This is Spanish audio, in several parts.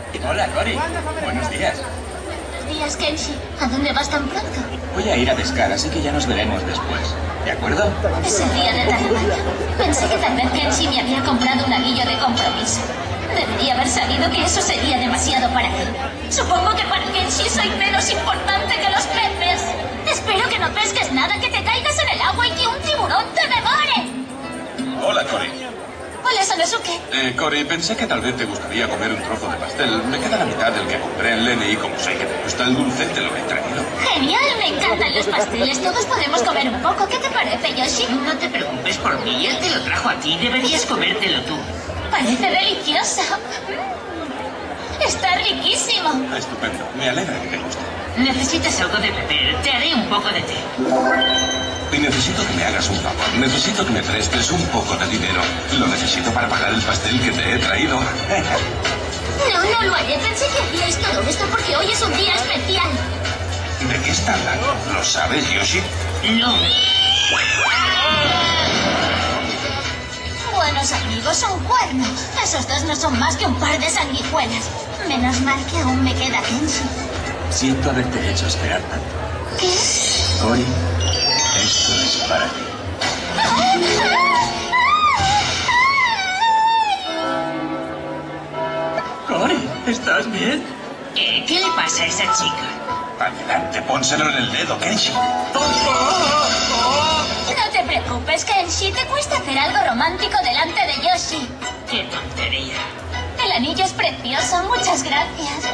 Hola, Cory. Buenos días. Buenos días, Kenshi. ¿A dónde vas tan pronto? Voy a ir a pescar, así que ya nos veremos después. ¿De acuerdo? Ese día de Tanabata, pensé que tal vez Kenshi me había comprado un anillo de compromiso. Debería haber sabido que eso sería demasiado para él. Supongo que para Kenshi soy menos importante que los peces. Espero que no pesques nada, que te caigas en el agua y que un tiburón te devore. Hola, Cory. Hola, Sanosuke. Cory, pensé que tal vez te gustaría comer un trozo de pastel. Me queda la mitad del que compré en Lenny y como sé que te gusta el dulce, te lo he traído. Genial, me encantan los pasteles. Todos podemos comer un poco. ¿Qué te parece, Yoshi? No te preocupes por mí, él te lo trajo a ti. Deberías comértelo tú. Parece delicioso. Está riquísimo. Estupendo. Me alegra que te guste. Necesitas algo de beber. Te haré un poco de té. Y necesito que me hagas un favor. Necesito que me prestes un poco de dinero. Lo necesito para pagar el pastel que te he traído. No lo haré. Pensé que hacíais todo esto porque hoy es un día especial. ¿De qué está hablando? ¿Lo sabes, Yoshi? No. Buenos amigos, son cuernos. Esos dos no son más que un par de sanguijuelas. Menos mal que aún me queda Kenshi. Siento haberte hecho esperar tanto. ¿Qué? Cory, esto es para ti. Cory, ¿estás bien? ¿Qué le pasa a esa chica? Adelante, pónselo en el dedo, Kenshi. No te preocupes, Kenshi. Te cuesta hacer algo romántico delante de Yoshi. ¡Qué tontería! El anillo es precioso. Muchas gracias.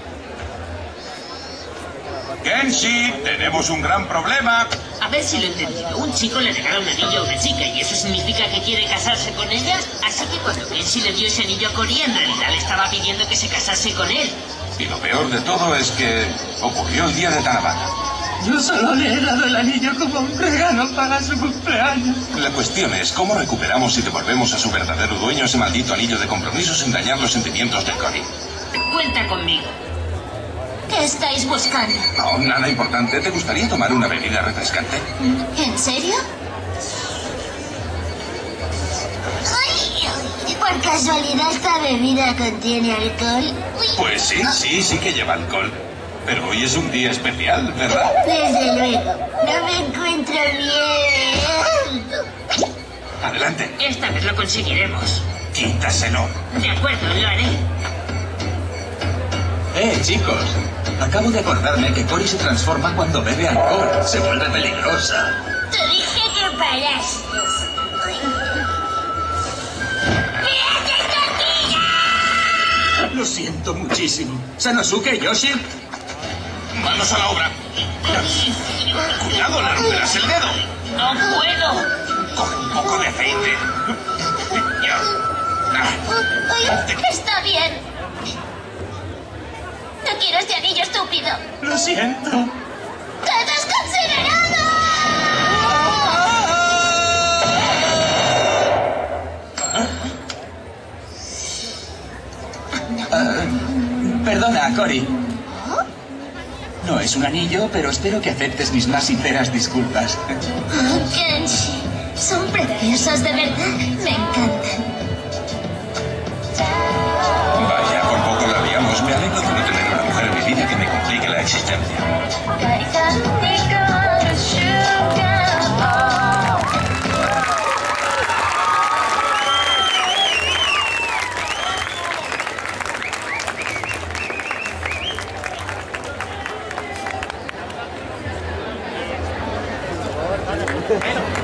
Kenshi, tenemos un gran problema. A ver si lo he entendido. Un chico le regala un anillo a una chica y eso significa que quiere casarse con ella. Así que cuando Kenshi le dio ese anillo a Cory, en realidad le estaba pidiendo que se casase con él. Y lo peor de todo es que ocurrió el día de Tanabata. Yo solo le he dado el anillo como un regalo para su cumpleaños. La cuestión es cómo recuperamos y devolvemos a su verdadero dueño ese maldito anillo de compromiso sin dañar los sentimientos de Cory. Cuenta conmigo. ¿Qué estáis buscando? No, nada importante. ¿Te gustaría tomar una bebida refrescante? ¿En serio? ¿Por casualidad esta bebida contiene alcohol? Pues sí que lleva alcohol. Pero hoy es un día especial, ¿verdad? Desde luego. No me encuentro bien. Adelante. Esta vez lo conseguiremos. Quítaselo. De acuerdo, lo haré. Chicos. Acabo de acordarme que Cory se transforma cuando bebe alcohol. Se vuelve peligrosa. Te dije que parases. Lo siento muchísimo. Sanosuke, Yoshi. Manos a la obra. Cuidado, le romperás el dedo. ¡No puedo! Coge un poco de aceite. Está bien. No quiero este anillo estúpido. Lo siento. ¡Te he desconsiderado! Perdona, Cory. No es un anillo, pero espero que aceptes mis más sinceras disculpas. Oh, Kenshi, son preciosos de verdad. Me encantan. Vaya, por poco la liamos. Me alegro de no tener una mujer en mi vida que me complique la existencia. Bueno.